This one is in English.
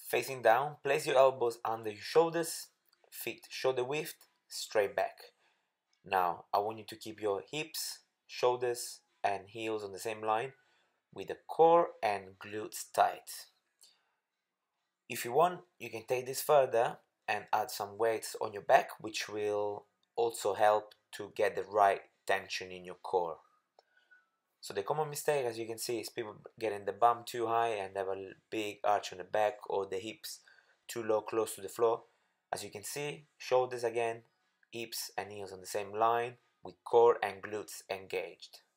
Facing down, place your elbows under your shoulders, feet shoulder width, straight back. Now, I want you to keep your hips, shoulders, and heels on the same line with the core and glutes tight. If you want, you can take this further and add some weights on your back, which will also help to get the right tension in your core. So the common mistake, as you can see, is people getting the bum too high and have a big arch on the back, or the hips too low, close to the floor. As you can see, shoulders again, hips and heels on the same line with core and glutes engaged.